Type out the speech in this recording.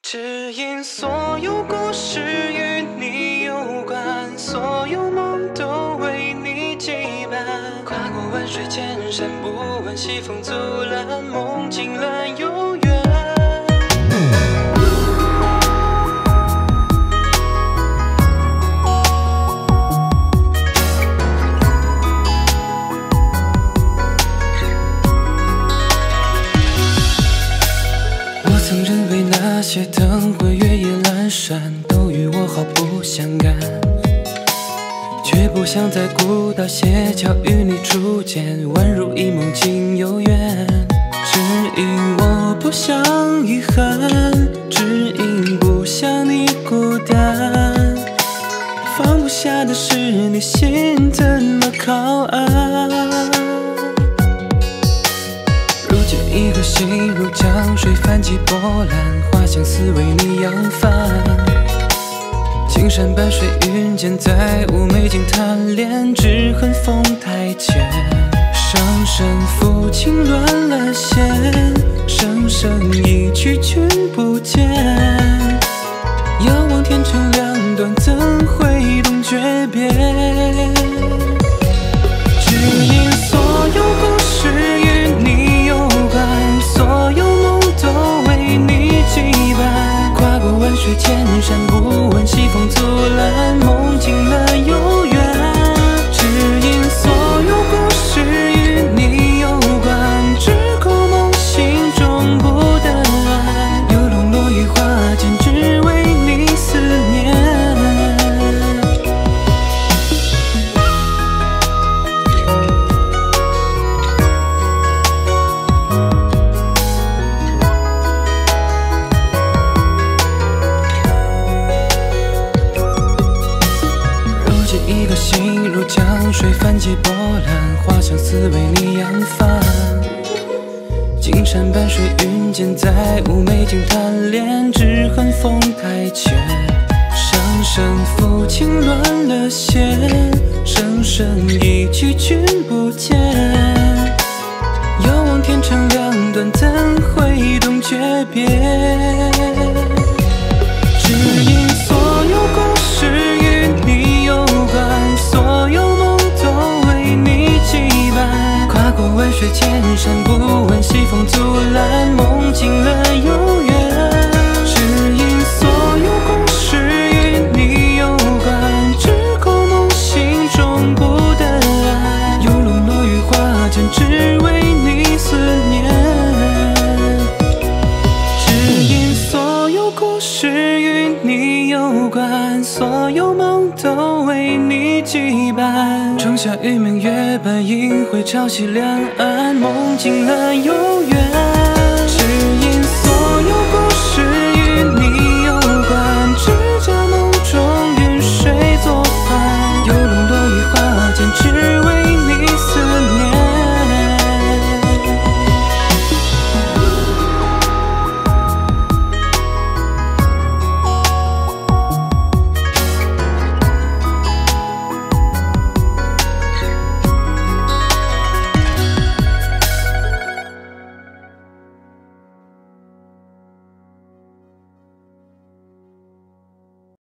只因所有故事与你有关，所有梦都为你羁绊。跨过万水千山，不问西风阻拦，梦境乱又远。我曾认为那些灯会月夜阑珊，都与我毫不相干，却不想在孤岛斜桥与你初见，宛如一梦境悠远。只因我不想遗憾，只因不想你孤单，放不下的是你心怎么靠岸？一颗心如江水泛起波澜，花相思为你扬帆。青山伴水云间，再无美景贪恋，只恨风太浅。声声抚琴乱了弦，声声一曲君不见。遥望天成两端，怎会懂诀别？只因所有故事与你有关，所有梦都为你羁绊。跨过万水千山，不问西风阻拦，梦境乱又远。只因所有故事与你有关，只苦梦心中不得安。游龙落雨花间，只为你思念。一个心如江水泛起波澜，花相思为你扬帆。金山伴水云间，再无美景贪恋，只恨风太浅。声声抚琴乱了弦，声声一曲君不见。遥望天成两端，怎会懂诀别？只因所有故事与你有关，所有梦都为你羁绊。跨过万水千山，不问西风阻拦，梦境乱又远。只因所有故事与你有关，只苦梦心中不得安。游龙落雨花间，只为你思念。只因所有故事与你有关，所有梦都为你羁绊。仲夏与明月半，阴会潮汐两岸，梦境乱又远。